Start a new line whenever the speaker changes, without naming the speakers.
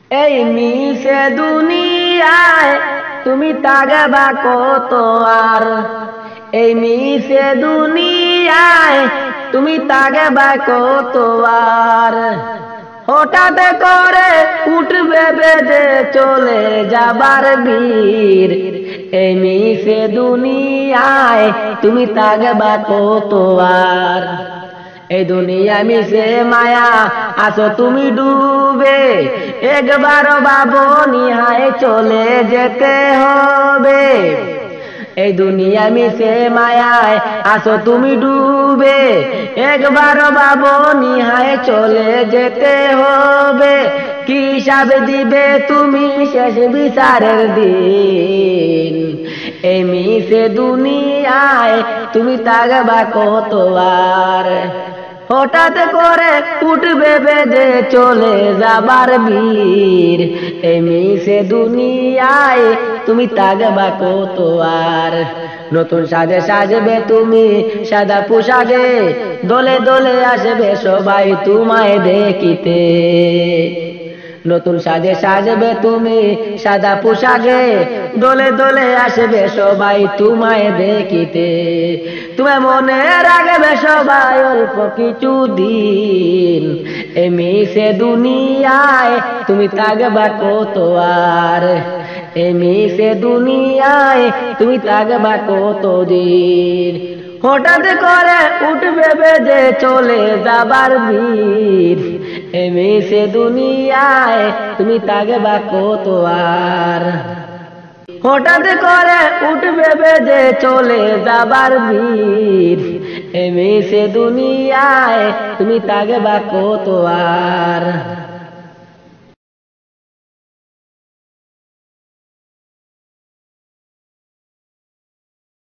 এই মিশে দুনিয়ায় তুমি তাগবা কত আর, এই মিশে দুনিয়ায় তুমি তাগবা কত আর। হঠাৎ করে উঠবে বেজে চলে যাবার বীর, এই মিশে দুনিয়ায় তুমি তাগবা কত আর। এই দুনিয়া মিশে মায়া আসো তুমি ডুবে, একবার ভাবো নিহায় চলে যেতে হবে। এই দুনিয়া মিশে মায়ায় আসো তুমি ডুবে, একবার ভাবো নিহায় চলে যেতে হবে। কি হিসাব দিবে তুমি শেষ বিচারের দিন, এই মিশে দুনিয়ায় তুমি তাগবা কত আর। হঠাৎ করে উঠবে বেজে চলে যাবার বীর, এই মিশে দুনিয়ায় তুমি তাগবা কত আর। নতুন সাজে সাজবে তুমি সাদা পোশাকে, দলে দলে আসবে সবাই তোমায় দেখিতে। নতুন সাজে সাজবে তুমি সাদা পোশাকে, দলে দলে আসবে সবাই তোমায় দেখিতে। তোমার মনে রাখবে সবাই অল্প কিছু দিন, এই মিশে দুনিয়ায় তুমি তাগবা কত আর। এই মিশে দুনিয়ায় তুমি তাগবা কত দিন। হঠাৎ করে উঠবে বেজে চলে যাবার বীর, এই মিশে দুনিয়ায় তুমি তাগবা কত আর। হঠাৎ করে উঠবে বেজে চলে যাবার বীর, এই মিশে দুনিয়ায় তুমি তাগবা কত আর।